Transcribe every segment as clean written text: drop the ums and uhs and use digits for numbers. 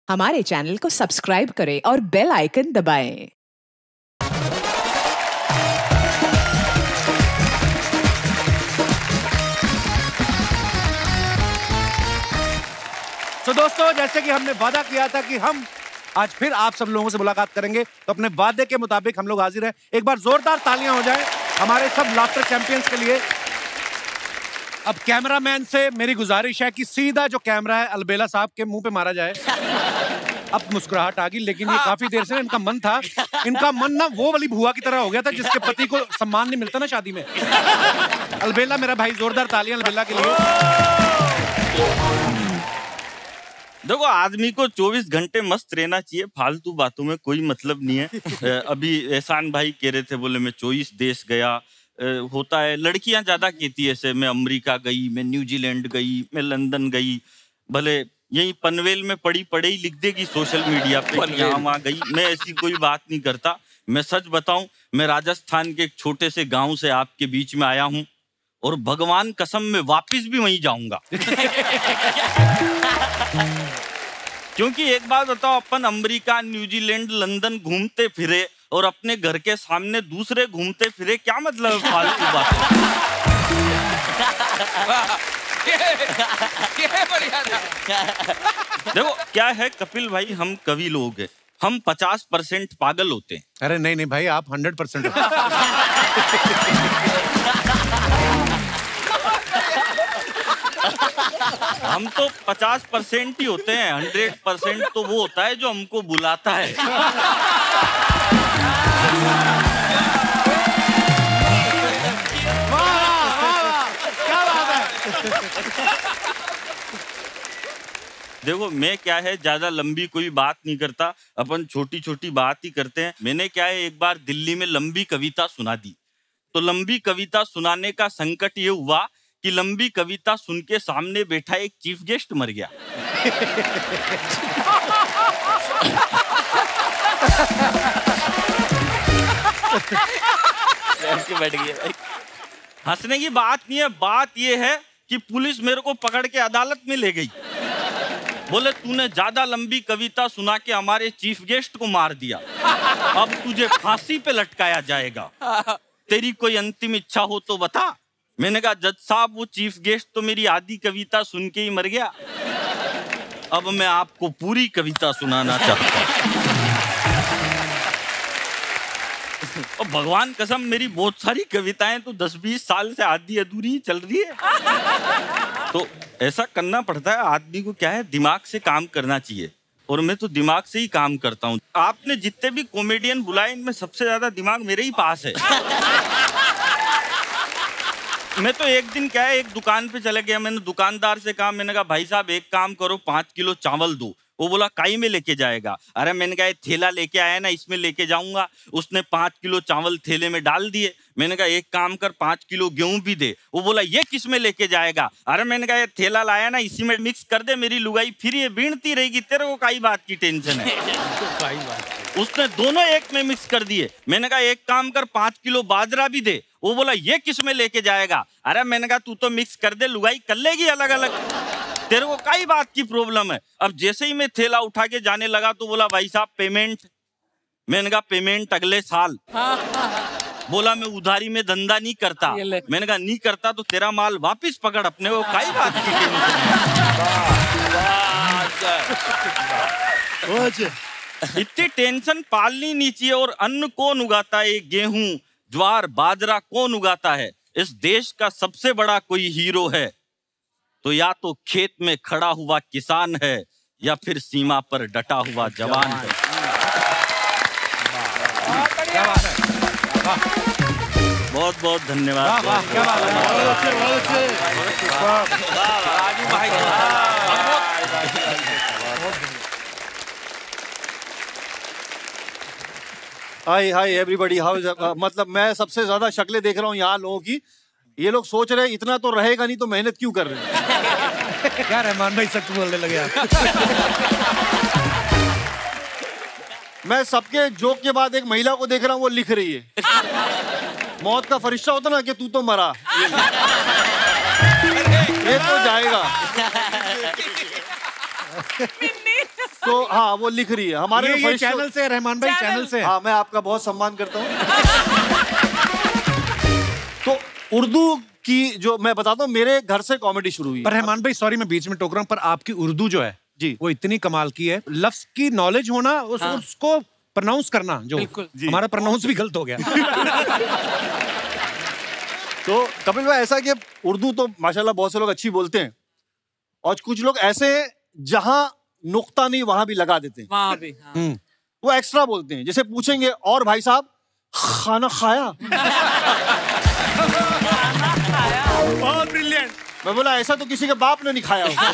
हमारे चैनल को सब्सक्राइब करें और बेल आइकन दबाएं। तो दोस्तों, जैसे कि हमने वादा किया था कि हम आज फिर आप सब लोगों से मुलाकात करेंगे, तो अपने वादे के मुताबिक हम लोग हाजिर हैं। एक बार जोरदार तालियां हो जाएं हमारे सब लाफ्टर चैंपियंस के लिए। अब कैमरामैन से मेरी गुजारिश है कि सीधा जो कैमरा है अलबेला साहब के मुंह पे मारा जाए। अब मुस्कुराहट आ गई, लेकिन ये काफी देर से इनका मन था, इनका मन ना वो वाली भुआ की तरह हो गया था जिसके पति को सम्मान नहीं मिलता ना शादी में। अलबेला मेरा भाई, जोरदार तालियां अलबेला के लिए। देखो, आदमी को 24 घंटे मस्त रहना चाहिए, फालतू बातों में कोई मतलब नहीं है। अभी एहसान भाई कह रहे थे, बोले मैं 24 देश गया। होता है, लड़कियां ज्यादा कहती है ऐसे, मैं अमेरिका गई, मैं न्यूजीलैंड गई, मैं लंदन गई। भले यही पनवेल में पड़ी ही लिख देगी सोशल मीडिया पे यहाँ वहाँ गई। मैं ऐसी कोई बात नहीं करता। मैं सच बताऊं, मैं राजस्थान के एक छोटे से गाँव से आपके बीच में आया हूँ, और भगवान कसम में वापिस भी वहीं जाऊंगा। क्योंकि एक बात बताओ, अपन अमेरिका, न्यूजीलैंड, लंदन घूमते फिरे और अपने घर के सामने दूसरे घूमते फिरे, क्या मतलब है फालतू बात। देखो क्या है कपिल भाई, हम कवि लोग हैं, हम 50% पागल होते हैं। अरे नहीं नहीं भाई, आप 100% हम तो 50% ही होते हैं, 100% तो वो होता है जो हमको बुलाता है। क्या बात है। देखो, मैं क्या है, ज्यादा लंबी कोई बात नहीं करता, अपन छोटी छोटी बात ही करते हैं। मैंने क्या है, एक बार दिल्ली में लंबी कविता सुना दी। तो लंबी कविता सुनाने का संकट ये हुआ कि लंबी कविता सुन के सामने बैठा एक चीफ गेस्ट मर गया। बैठ गया। हंसने की बात नहीं है, बात ये है कि पुलिस मेरे को पकड़ के अदालत में ले गई। बोले तूने ज्यादा लंबी कविता सुना के हमारे चीफ गेस्ट को मार दिया, अब तुझे फांसी पे लटकाया जाएगा। तेरी कोई अंतिम इच्छा हो तो बता। मैंने कहा जज साहब, वो चीफ गेस्ट तो मेरी आधी कविता सुन के ही मर गया, अब मैं आपको पूरी कविता सुनाना चाहता हूँ। और भगवान कसम, मेरी बहुत सारी कविताएं तो 10-20 साल से आधी अधूरी चल रही है। तो ऐसा करना पड़ता है आदमी को। क्या है, दिमाग से काम करना चाहिए, और मैं तो दिमाग से ही काम करता हूँ। आपने जितने भी कॉमेडियन बुलाए, इनमें सबसे ज्यादा दिमाग मेरे ही पास है। मैं तो एक दिन क्या है, एक दुकान पे चले गया। मैंने दुकानदार से कहा, मैंने कहा भाई साहब एक काम करो, 5 किलो चावल दो। वो बोला काई में लेके जाएगा? अरे मैंने कहा थैला लेके आया ना, इसमें लेके जाऊंगा। उसने 5 किलो चावल थैले में डाल दिए। मैंने कहा एक काम कर, 5 किलो गेहूं भी दे। वो बोला ये किस में लेके जाएगा? अरे मैंने कहा थैला लाया ना, इसी में मिक्स कर दे, मेरी लुगाई फिर ये बीनती रहेगी, तेरे को काई बात की टेंशन है। उसने दोनों एक में मिक्स कर दिए। मैंने कहा एक काम कर, 5 किलो बाजरा भी दे। वो बोला ये किस में लेके जाएगा? अरे मैंने कहा तू तो मिक्स कर दे, लुगाई कर लेगी अलग अलग, तेरे को कई बात की प्रॉब्लम है। अब जैसे ही मैं थैला उठा के जाने लगा तो बोला भाई साहब पेमेंट। मैंने कहा पेमेंट अगले साल। बोला मैं उधारी में धंधा नहीं करता। मैंने कहा नहीं करता तो तेरा माल वापिस पकड़, अपने को कई बात की। इतनी टेंशन पालनी नहीं चाहिए। और अन्न कौन उगाता है? गेहूं, ज्वार, बाजरा कौन उगाता है? इस देश का सबसे बड़ा कोई हीरो है तो या तो खेत में खड़ा हुआ किसान है, या फिर सीमा पर डटा हुआ जवान है। बहुत बहुत धन्यवाद। हाय एवरीबॉडी, हाउ इज, मतलब मैं सबसे ज्यादा शक्लें देख रहा हूँ यहाँ लोगों की। ये लोग सोच रहे हैं इतना तो रहेगा नहीं तो मेहनत क्यों कर रहे हैं। क्या रहमान भाई सच बोलने लगे आप। मैं सबके जोक के बाद एक महिला को देख रहा हूँ, वो लिख रही है। मौत का फरिश्ता होता ना कि तू तो मरा, ये तो जाएगा। तो हाँ वो लिख रही है हमारे ये चैनल से रहमान भाई, चैनल से। हाँ मैं आपका बहुत सम्मान करता हूँ। तो उर्दू की जो मैं बताता हूँ, मेरे घर से कॉमेडी शुरू हुई। पर रहमान भाई सॉरी मैं बीच में टोक रहा हूँ, पर आपकी उर्दू जो है जी वो इतनी कमाल की है, लफ्ज की नॉलेज होना, उसको प्रोनाउंस करना, जो हमारा प्रोनाउंस भी गलत हो गया। तो कपिल भाई ऐसा कि उर्दू तो माशाल्लाह बहुत से लोग अच्छी बोलते हैं, और कुछ लोग ऐसे जहां नुक्ता नहीं वहां भी लगा देते हैं, वहां भी वो एक्स्ट्रा बोलते हैं। जैसे पूछेंगे और भाई साहब खाना खाया? बहुत ब्रिलियंट। मैं बोला ऐसा तो किसी के बाप ने नहीं खाया होगा।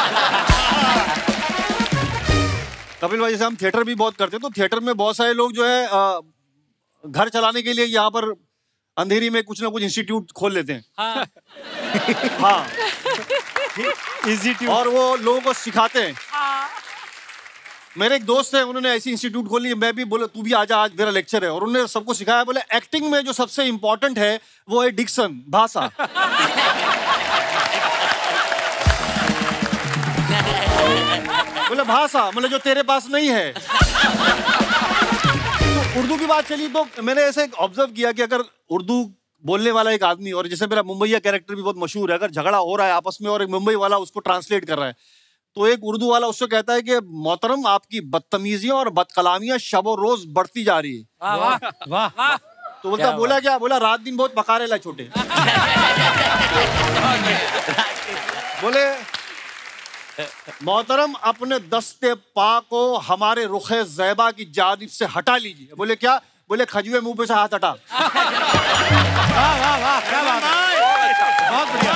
कपिल भाई जैसे हम थिएटर भी बहुत करते हैं, तो थिएटर में बहुत सारे लोग जो है घर चलाने के लिए यहाँ पर अंधेरी में कुछ ना कुछ इंस्टीट्यूट खोल लेते हैं। हाँ और वो लोगों को सिखाते हैं। मेरे एक दोस्त है, उन्होंने ऐसी इंस्टीट्यूट खोली, मैं भी बोला तू भी आजा, आज मेरा लेक्चर है, और उन्होंने सबको सिखाया। बोले एक्टिंग में जो सबसे इंपॉर्टेंट है वो है डिक्शन, भाषा। बोले भाषा मतलब जो तेरे पास नहीं है। तो उर्दू की बात चली तो मैंने ऐसे ऑब्जर्व किया कि अगर उर्दू बोलने वाला एक आदमी, और जैसे मेरा मुंबईया कैरेक्टर भी बहुत मशहूर है, अगर झगड़ा हो रहा है आपस में और एक मुंबई वाला उसको ट्रांसलेट कर रहा है, तो एक उर्दू वाला उससे कहता है कि मोहतरम आपकी बदतमीजियां और बदकलामियां शब और रोज बढ़ती जा रही है। वाह वाह वाह। तो बोलता बोला क्या? बोला रात दिन बहुत पकारे ला छोटे। बोले मोहतरम अपने दस्ते पा को हमारे रुखे ज़ैबा की जानिब से हटा लीजिए। बोले क्या? बोले खजुए मुंह पे से हाथ हटा। वाह वाह वाह, क्या बात है, बहुत बढ़िया।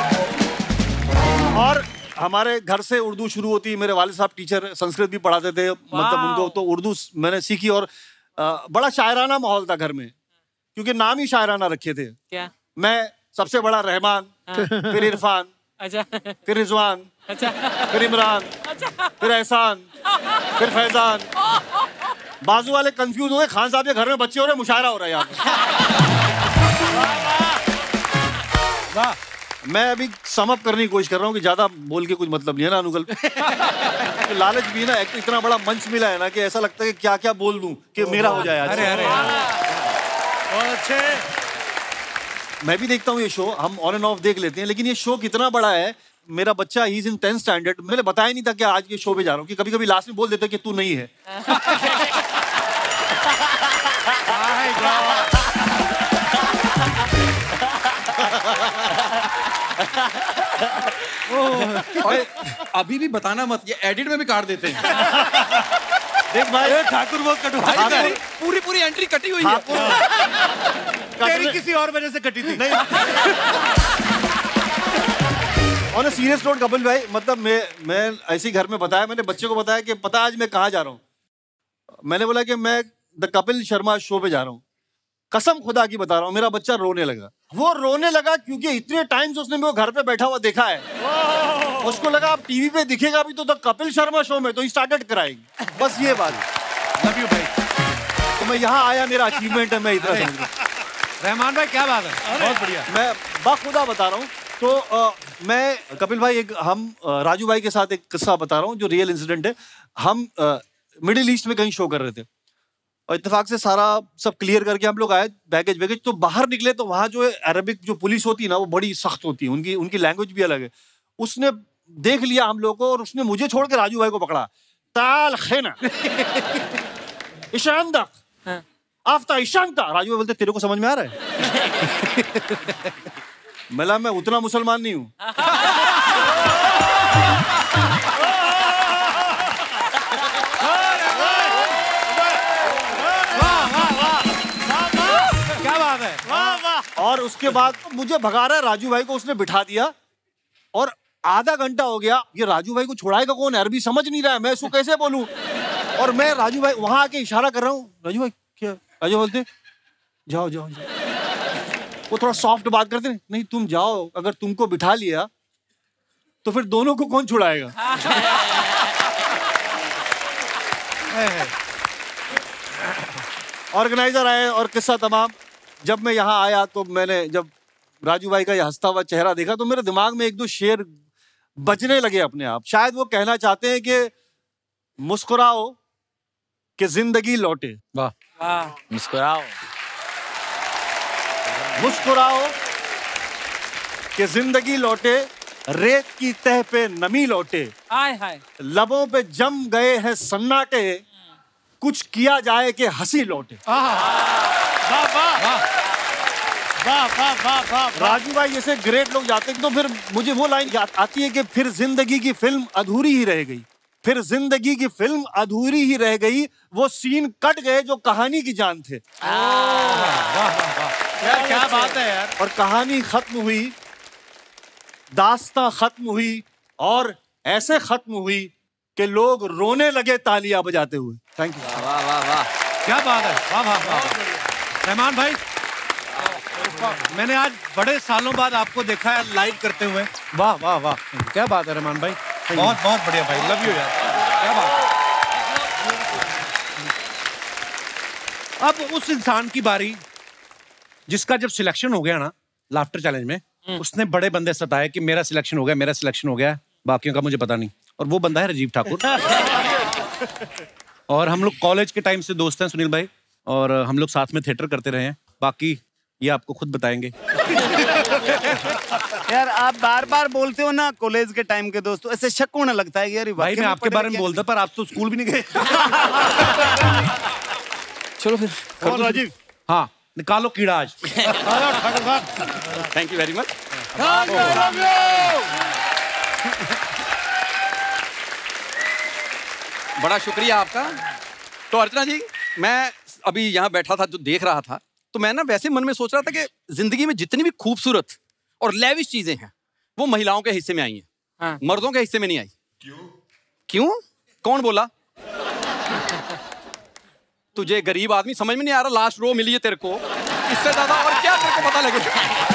और हमारे घर से उर्दू शुरू होती। मेरे वाले साहब टीचर संस्कृत भी पढ़ाते थे, मतलब उनको तो उर्दू मैंने सीखी। और बड़ा शायराना माहौल था घर में, क्योंकि नाम ही शायराना रखे थे। क्या? मैं सबसे बड़ा रहमान, फिर इरफान, अच्छा, फिर रिजवान, अच्छा, फिर इमरान, फिर एहसान, फिर फैजान। बाजू वाले कंफ्यूज हुए, खान साहब के घर में बच्चे हो रहे, मुशायरा हो रहा है यहाँ पे। वाह। मैं अभी समअप करने की कोशिश कर रहा हूँ कि ज्यादा बोल के कुछ मतलब नहीं है ना अनुकल। तो लालच भी ना, एक तो इतना बड़ा मंच मिला है ना कि ऐसा लगता है कि क्या क्या बोल दूं कि मेरा हो जाए आज। अरे अरे बहुत अच्छे। मैं भी देखता हूँ ये शो, हम ऑन एंड ऑफ देख लेते हैं, लेकिन ये शो कितना बड़ा है। मेरा बच्चा he is in 10th standard, मैंने बताया नहीं था कि आज के शो पे जा रहा हूँ, कि कभी कभी लास्ट में बोल देते कि तू नहीं है। अभी भी बताना मत, ये एडिट में भी काट देते हैं। देख भाई ठाकुर बहुत कटु भाई, पूरी एंट्री कटी हुई है। तेरी किसी और वजह से कटी थी। On a serious note Kapil भाई, मतलब मैं ऐसे ही घर में बताया, मैंने बच्चे को बताया कि पता आज मैं कहाँ जा रहा हूँ। मैंने बोला कि मैं द कपिल शर्मा शो पे जा रहा हूँ। कसम खुदा की बता रहा हूँ, मेरा बच्चा रोने लगा। वो रोने लगा क्योंकि इतने टाइम से उसने मेरे को घर पे बैठा हुआ देखा है। उसको लगा अब टीवी पे दिखेगा भी तो द कपिल शर्मा शो में, तो ही स्टार्टेड कराएगी। बस ये बात। लव यू भाई। तो मैं यहाँ आया, मेरा अचीवमेंट है, मैं इतना समझ रहा हूँ। रहमान भाई क्या बात है, बहुत बढ़िया। मैं बाखुदा बता रहा हूँ। तो मैं कपिल भाई हम राजू भाई के साथ एक किस्सा बता रहा हूँ जो रियल इंसिडेंट है। हम मिडिल ईस्ट में कहीं शो कर रहे थे, और इत्तेफाक से सारा सब क्लियर करके हम लोग आए, बैगेज वैगेज। तो बाहर निकले तो वहाँ जो है अरबिक जो पुलिस होती है ना, वो बड़ी सख्त होती है, उनकी लैंग्वेज भी अलग है। उसने देख लिया हम लोग को, और उसने मुझे छोड़ के राजू भाई को पकड़ा। ताल खेना ईशानदा आफ्ता ईशानता। राजू भाई बोलते तेरे को समझ में आ रहा है? मैं उतना मुसलमान नहीं हूं। क्या बात है। और उसके बाद मुझे भगा रहा है, राजू भाई को उसने बिठा दिया, और आधा घंटा हो गया। ये राजू भाई को छुड़ाएगा कौन? अरबी समझ नहीं रहा है, मैं इसको कैसे बोलूं? और मैं राजू भाई वहां आके इशारा कर रहा हूँ, राजू भाई क्या? राजू बोलते जाओ जाओ जाओ। वो थोड़ा सॉफ्ट बात करते हैं, नहीं तुम जाओ, अगर तुमको बिठा लिया तो फिर दोनों को कौन छुड़ाएगा? ऑर्गेनाइजर आए और किस्सा तमाम। जब मैं यहाँ आया तो मैंने जब राजू भाई का ये हंसता हुआ चेहरा देखा तो मेरे दिमाग में एक दो शेर बजने लगे अपने आप। शायद वो कहना चाहते हैं कि मुस्कुराओ कि जिंदगी लौटे। वाह। मुस्कुराओ। मुस्कुराओ कि जिंदगी लौटे, रेत की तह पे नमी लौटे, हाय हाय। लबों पे जम गए हैं सन्नाटे, कुछ किया जाए कि हंसी लौटे। वाह वाह वाह वाह वाह वाह। राजू भाई जैसे ग्रेट लोग जाते हैं तो फिर मुझे वो लाइन याद आती है कि फिर जिंदगी की फिल्म अधूरी ही रह गई, फिर जिंदगी की फिल्म अधूरी ही रह गई, वो सीन कट गए जो कहानी की जान थे। यार क्या बात है यार। और कहानी खत्म हुई, दास्तां खत्म हुई, और ऐसे खत्म हुई कि लोग रोने लगे तालियां बजाते हुए। Thank you. वाह वाह वाह, क्या बात है, वाह वाह वाह। रहमान भाई, मैंने आज बड़े सालों बाद आपको देखा है लाइव करते हुए। वाह वाह वाह, क्या बात है रहमान भाई, बहुत बहुत बढ़िया भाई, लव यू यार, क्या बात है। अब उस इंसान की बारी जिसका जब सिलेक्शन हो गया ना लाफ्टर चैलेंज में, उसने बड़े बंदे सताए कि मेरा सिलेक्शन हो गया, मेरा सिलेक्शन हो गया, बाकियों का मुझे पता नहीं। और वो बंदा है राजीव ठाकुर। और हम लोग कॉलेज के टाइम से दोस्त हैं सुनील भाई, और हम लोग साथ में थिएटर करते रहे हैं। बाकी ये आपको खुद बताएंगे। यार आप बार बार बोलते हो ना कॉलेज के टाइम के दोस्तों, ऐसे शक होने लगता है यार भाई मैं आपके बारे में बोलता, पर आप तो स्कूल भी नहीं गए। चलो फिर और राजीव, हाँ निकालो कीड़ा आज। Thank you very much. बड़ा शुक्रिया आपका। तो अर्चना जी, मैं अभी यहाँ बैठा था जो देख रहा था, तो मैं ना वैसे मन में सोच रहा था कि जिंदगी में जितनी भी खूबसूरत और लेविश चीजें हैं वो महिलाओं के हिस्से में आई हैं। हाँ। मर्दों के हिस्से में नहीं आई। क्यों? कौन बोला? तुझे गरीब आदमी समझ में नहीं आ रहा, लास्ट रो मिली है तेरे को, इससे ज्यादा और क्या तेरे को पता लगेगा?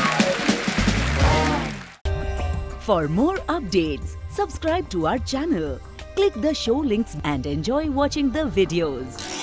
For more updates, subscribe to our channel, click the show links and enjoy watching the videos.